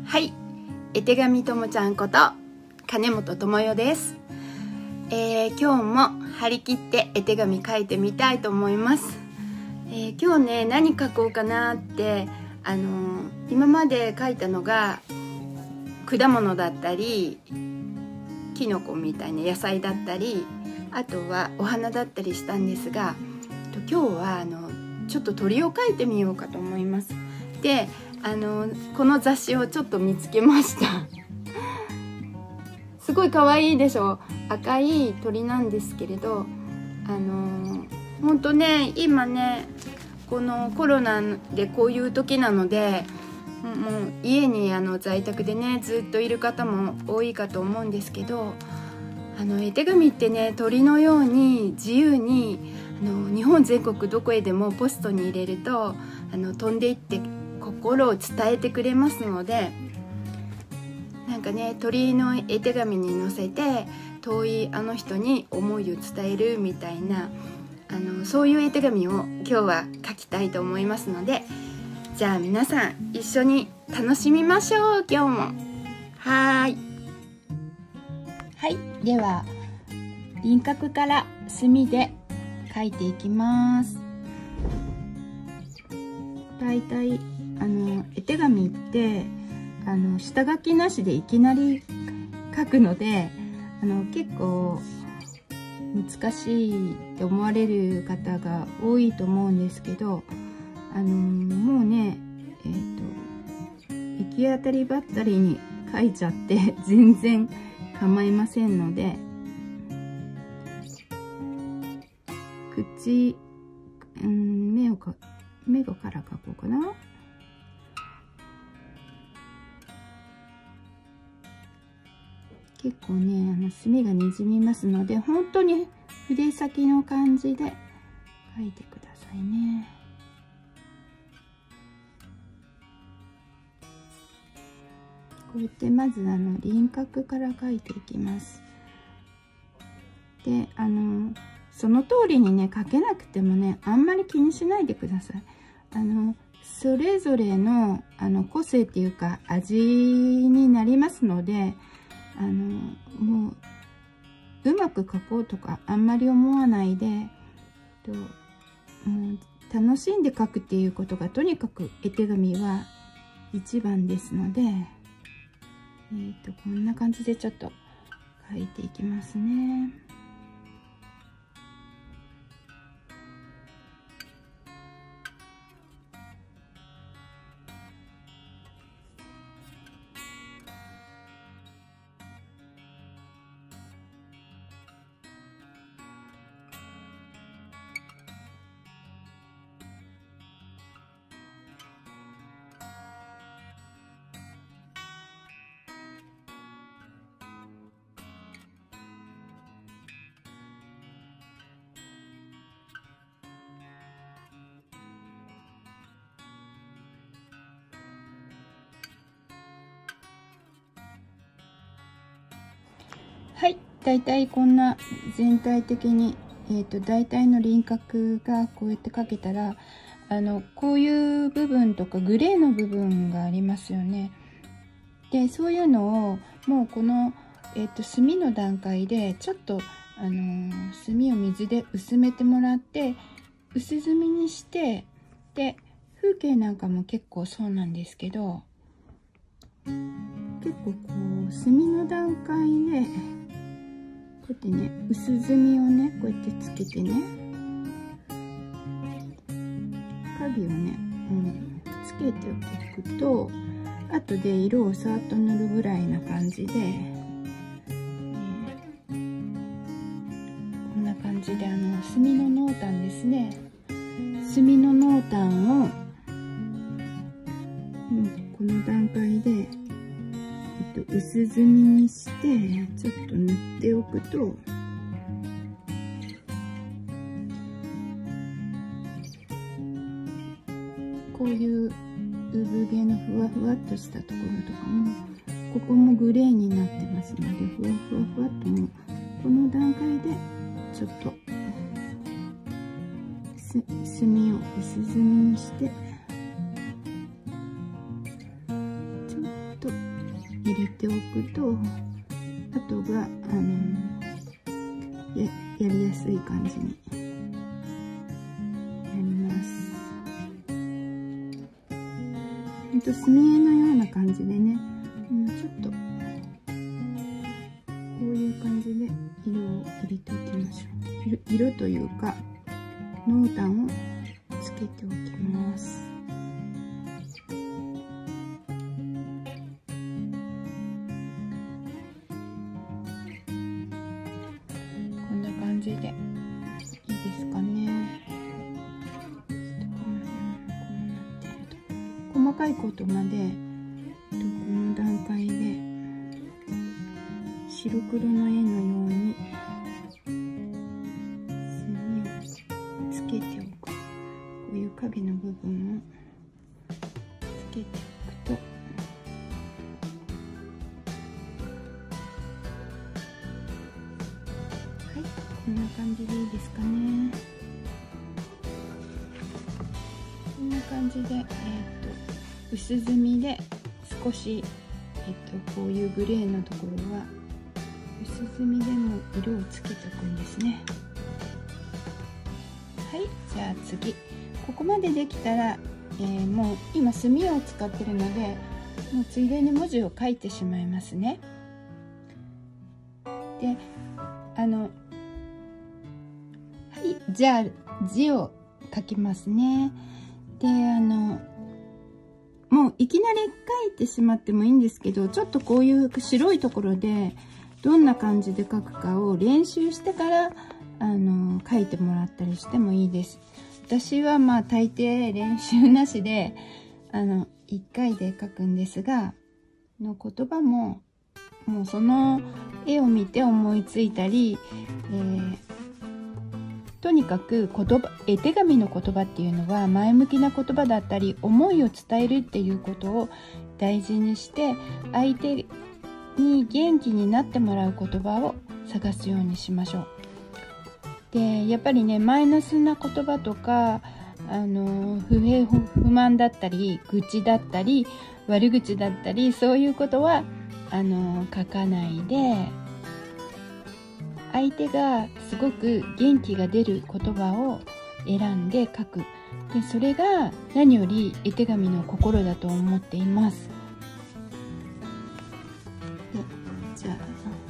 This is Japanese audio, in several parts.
はい、絵手紙ともちゃんこと金本智代です。今日も張り切って絵手紙書いてみたいと思います。今日ね、何書こうかなって今まで書いたのが果物だったりきのこみたいな野菜だったり、あとはお花だったりしたんですが、今日はちょっと鳥を描いてみようかと思います。でこの雑誌をちょっと見つけましたすごい可愛いでしょ。赤い鳥なんですけれど、ほんとね、今ねこのコロナでこういう時なので、もう家に在宅でねずっといる方も多いかと思うんですけど、絵手紙ってね、鳥のように自由に日本全国どこへでもポストに入れると飛んでいって心を伝えてくれますので、なんかね、鳥の絵手紙に載せて遠いあの人に思いを伝えるみたいなそういう絵手紙を今日は書きたいと思いますので、じゃあ皆さん一緒に楽しみましょう。今日もはい、では輪郭から墨で描いていきます。だいたい絵手紙って下書きなしでいきなり書くので結構難しいって思われる方が多いと思うんですけど、もうね行き当たりばったりに書いちゃって全然構いませんので、目から描こうかな。結構ね墨がにじみますので、本当に筆先の感じで描いてくださいね。こうやってまず輪郭から描いていきます。でその通りにね描けなくてもね、あんまり気にしないでください。それぞれの個性っていうか味になりますので、もううまく描こうとかあんまり思わないで、楽しんで描くっていうことがとにかく絵手紙は一番ですので、こんな感じでちょっと描いていきますね。はい、だいたいこんな全体的に、大体の輪郭がこうやって描けたら、こういう部分とかグレーの部分がありますよね。でそういうのをもうこの、墨の段階でちょっと、墨を水で薄めてもらって薄墨にして、で風景なんかも結構そうなんですけど、結構こう墨の段階でこうやってね、薄墨をねこうやってつけてね、影をね、つけておくと後で色をさっと塗るぐらいな感じで、こんな感じで墨の濃淡ですね。墨の濃淡を、この段階で薄墨にしてちょっと塗っておくと、こういう産毛のふわふわっとしたところとかも、ここもグレーになってますので、ふわふわふわっともうこの段階でちょっと墨を薄墨にして、ちょっと入れておくと後がやりやすい感じになります。墨絵のような感じでね、ちょっとこういう感じで色を入れておきましょう。色というか濃淡をつけておきます。こんな感じでいいですかね。細かいことまでこの段階で白黒の絵のように墨をつけておく。こういう影の部分をつけておくとこんな感じでいいですかね。こんな感じで、薄墨で少し、こういうグレーのところは薄墨でも色をつけておくんですね。はい、じゃあ次、ここまでできたら、もう今墨を使ってるので、もうついでに文字を書いてしまいますね。で、はい、じゃあ字を書きますね。で、もういきなり書いてしまってもいいんですけど、ちょっとこういう白いところでどんな感じで書くかを練習してから書いてもらったりしてもいいです。私はまあ大抵練習なしで1回で書くんですが、の言葉ももうその絵を見て思いついたり、とにかく絵手紙の言葉っていうのは前向きな言葉だったり思いを伝えるっていうことを大事にして、相手に元気になってもらう言葉を探すようにしましょう。で、やっぱりね、マイナスな言葉とか不平不満だったり愚痴だったり悪口だったり、そういうことは書かないで、相手がすごく元気が出る言葉を選んで書く。で、それが何より絵手紙の心だと思っています。で、じゃあ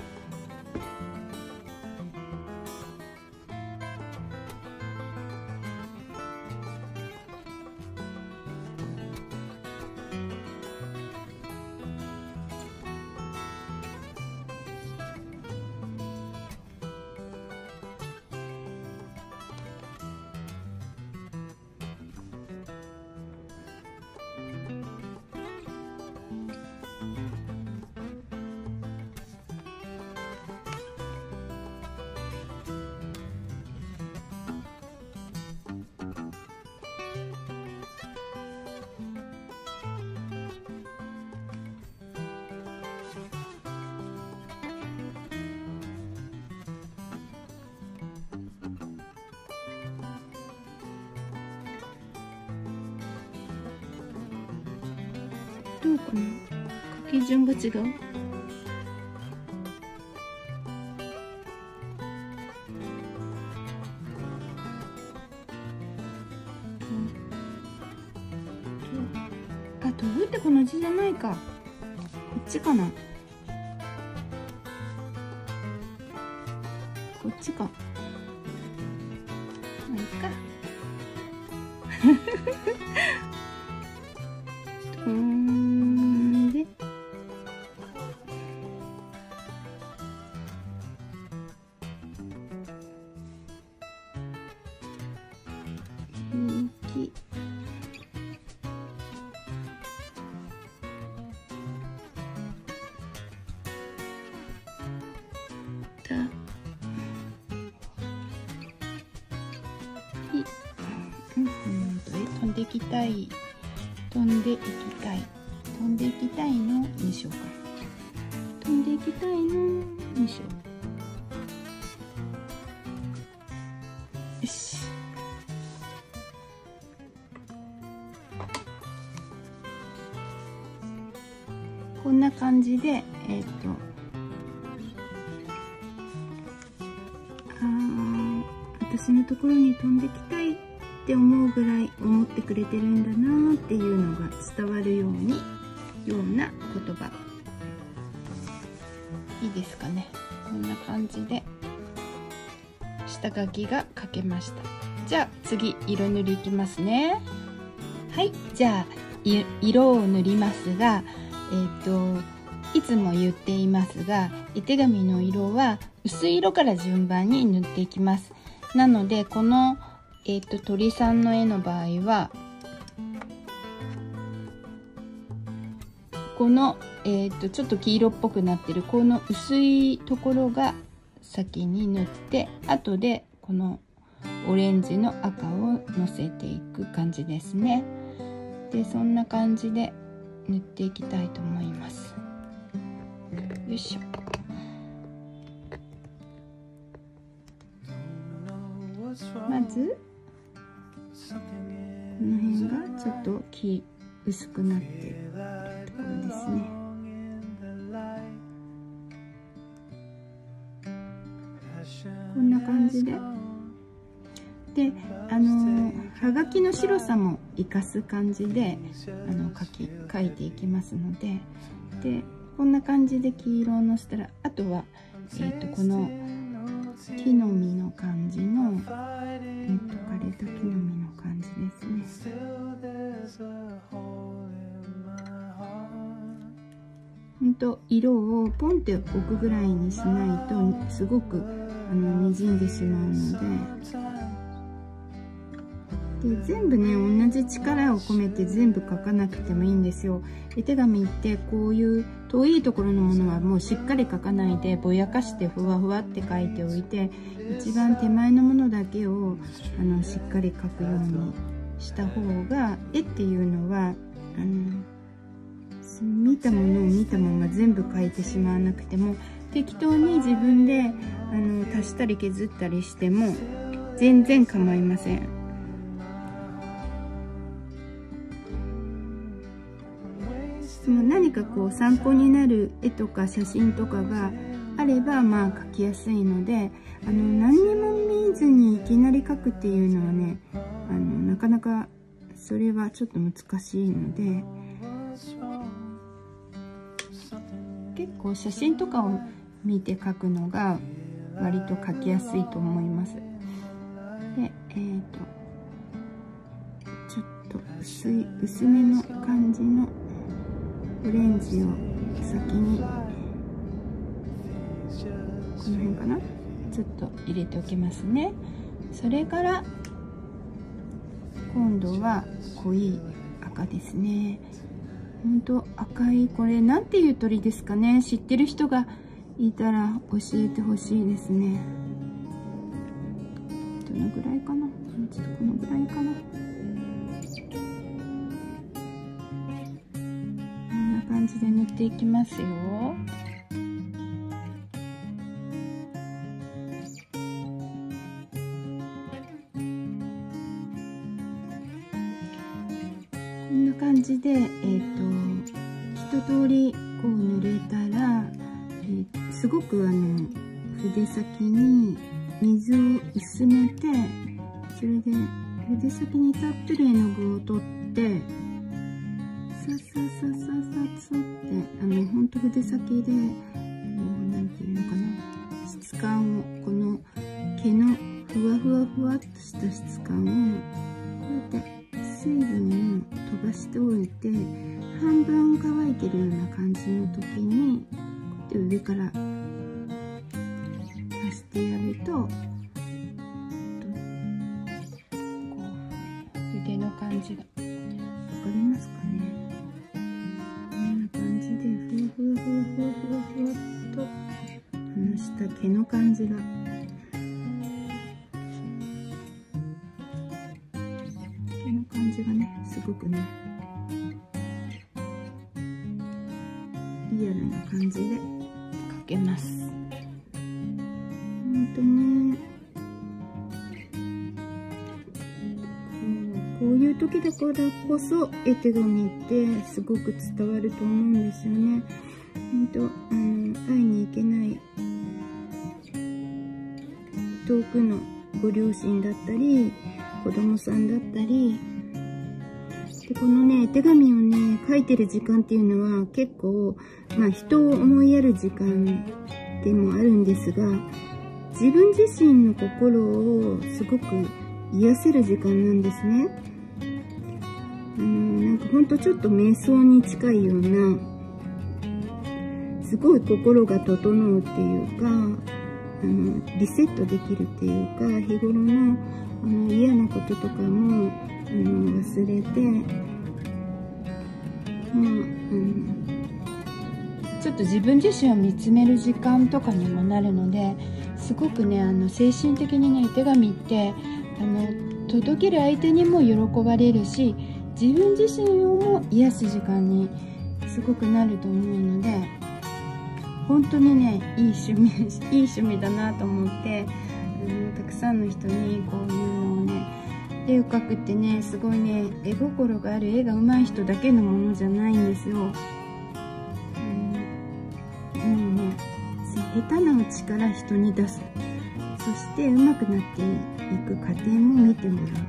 どうかな、書き順が違う。飛ぶってこの字じゃないか。こっちかな。こっちか。まあいいか。飛んで。き。飛んでいきたい、飛んでいきたい、飛んでいきたいのにしようか。飛んでいきたいのにしよう。よし。 こんな感じで私のところに飛んできたいって思うぐらい思ってくれてるんだなっていうのが伝わるような言葉、いいですかね。こんな感じで下書きが書けました。じゃあ次色塗りいきますね。はい、じゃあ色を塗りますが、いつも言っていますが、絵手紙の色は薄い色から順番に塗っていきます。なのでこの、鳥さんの絵の場合はこの、ちょっと黄色っぽくなってるこの薄いところが先に塗って、後でこのオレンジの赤をのせていく感じですね。でそんな感じで塗っていきたいと思います。よいしょ。まずこの辺がちょっと薄くなってるところですね。こんな感じで、はがきの白さも生かす感じで描いていきますので、こんな感じで黄色をのせたら、あとは、この木の実の感じの、枯れた木の実の感じですね。ほんと色をポンって置くぐらいにしないとすごくにじんでしまうので、全部ね同じ力を込めて全部描かなくてもいいんですよ。絵手紙ってこういう遠いところのものはもうしっかり描かないでぼやかしてふわふわって描いておいて、一番手前のものだけをしっかり描くようにした方が、絵っていうのは見たものを見たまま全部描いてしまわなくても、適当に自分で足したり削ったりしても全然構いません。何かこう参考になる絵とか写真とかがあれば描きやすいので、何にも見ずにいきなり描くっていうのはね、なかなかそれはちょっと難しいので、結構写真とかを見て描くのが割と描きやすいと思います。でちょっと薄めの感じのオレンジを先にこの辺かな、ちょっと入れておきますね。それから今度は濃い赤ですね。ほんと赤い、これなんていう鳥ですかね。知ってる人がいたら教えてほしいですね。どのぐらいかな、ちょっとこのぐらいかな。こんな感じで塗っていきますよ。こんな感じで、一通りこう塗れたら、すごく筆先に水を薄めて、それで筆先にたっぷり絵の具を取ってさささささってほんと筆先でなんていうのかな、質感を、この毛のふわふわふわっとした質感をこうやって水分を飛ばしておいて、半分乾いてるような感じの時にこうやって上から足してやると、こう筆の感じが分かりますかね。こんな感じでふわふわふわふわふわっと離した毛の感じがすごくねリアルな感じで描けます。ほんとね、こういう時だからこそ絵手紙ってすごく伝わると思うんですよね。会いに行けない遠くのご両親だったり子供さんだったりで、このね手紙をね書いてる時間っていうのは結構、人を思いやる時間でもあるんですが、自分自身の心をすごく癒せる時間なんですね。なんかほんとちょっと瞑想に近いような、すごい心が整うっていうか、リセットできるっていうか、日頃の嫌なこととかも忘れて、ちょっと自分自身を見つめる時間とかにもなるので、すごくね精神的にね手紙って届ける相手にも喜ばれるし、自分自身をも癒す時間にすごくなると思うので、本当にねいい趣味だなと思って、たくさんの人にこういうのをね、絵を描くってねすごいね絵心がある、絵が上手い人だけのものじゃないんですよ。下手なうちから人に出す、そして上手くなっていく過程も見てもらう。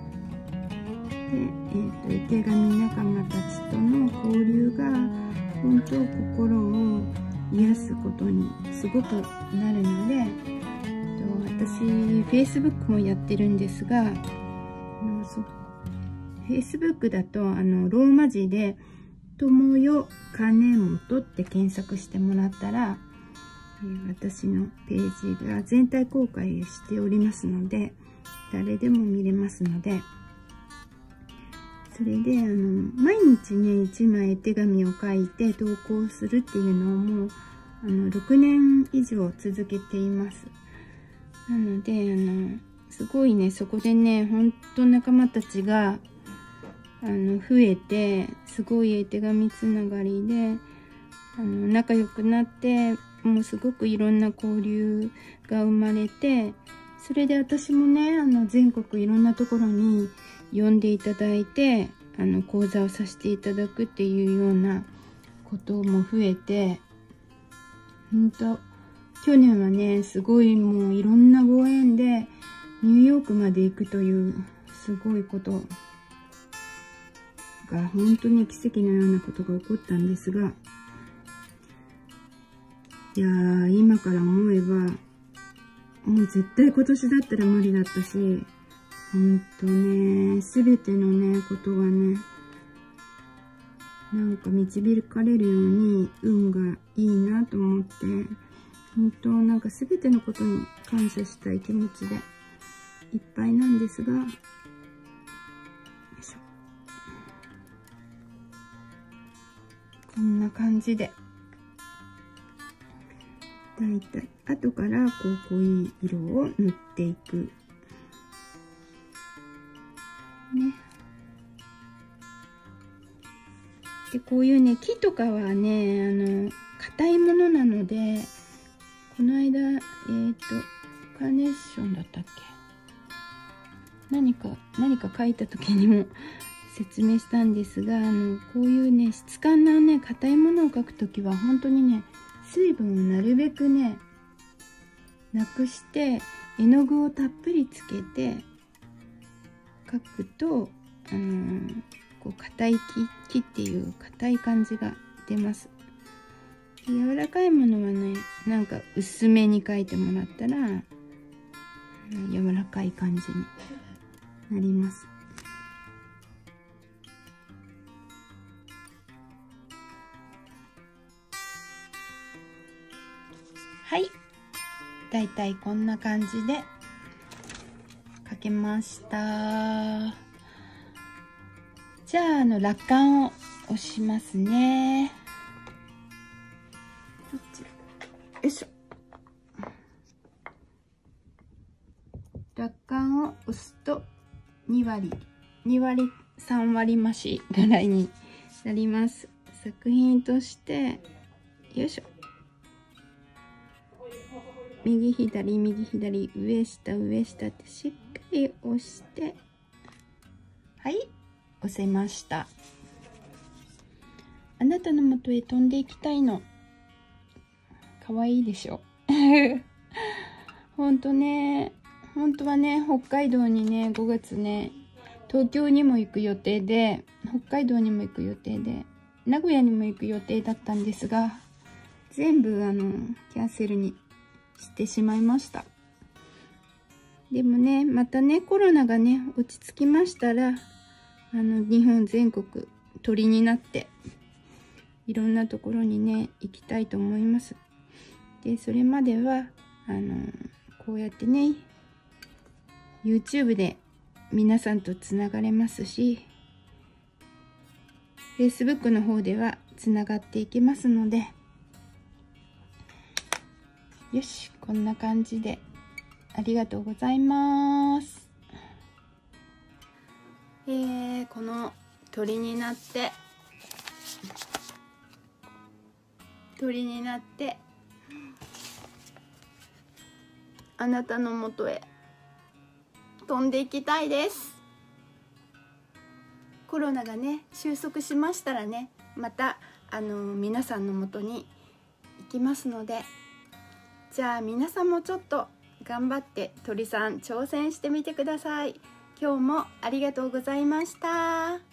で、絵手紙仲間たちとの交流が本当心を癒すことにすごくなるので、私 Facebook もやってるんですが、Facebook だとローマ字で「ともよ金本」って検索してもらったら、私のページが全体公開しておりますので、誰でも見れますので、それで毎日ね1枚絵手紙を書いて投稿するっていうのをもう6年以上続けています。なのですごいね、そこでねほんと仲間たちが増えて、すごい絵手紙つながりで仲良くなって、もうすごくいろんな交流が生まれて、それで私もね全国いろんなところに呼んでいただいて講座をさせていただくっていうようなことも増えて、去年はねすごいもういろんなご縁でニューヨークまで行くというすごいことが、本当に奇跡のようなことが起こったんですが、いやー今から思えばもう絶対今年だったら無理だったし、ね全てのねことがねなんか導かれるように運がいいなと思って、なんか全てのことに感謝したい気持ちでいっぱいなんですが、よいしょ、こんな感じでだいたい後からこう濃い色を塗っていくね。でこういうね木とかはね硬いものなので、この間カーネーションだったっけ、何か書いた時にも説明したんですが、こういうね質感なね硬いものを描く時は本当にね水分をなるべくねなくして絵の具をたっぷりつけて描くとこう硬い木っていう硬い感じが出ます。柔らかいものはねなんか薄めに描いてもらったら柔らかい感じになります。はい、だいたいこんな感じで描けました。じゃあ落款を押しますね。どっち？よいしょ。落款を押すと2割3割増しぐらいになります。作品としてよいしょ、右左右左上下上下ってしっかり押して、はい、 押せました。あなたのもとへ飛んでいきたいの。かわいいでしょ。ほんとね、本当はね、北海道にね、5月ね、東京にも行く予定で、北海道にも行く予定で、名古屋にも行く予定だったんですが、全部キャンセルにしてしまいました。でもね、またね、コロナがね、落ち着きましたら、日本全国鳥になって、いろんなところにね、行きたいと思います。で、それまでは、こうやってね、YouTube で皆さんとつながれますし、Facebook の方ではつながっていけますので、よし、こんな感じでありがとうございます。この鳥になってあなたのもとへ飛んでいきたいです。コロナがね収束しましたらね、また皆さんのもとに行きますので、じゃあ皆さんもちょっと頑張って鳥さん挑戦してみてください。今日もありがとうございました。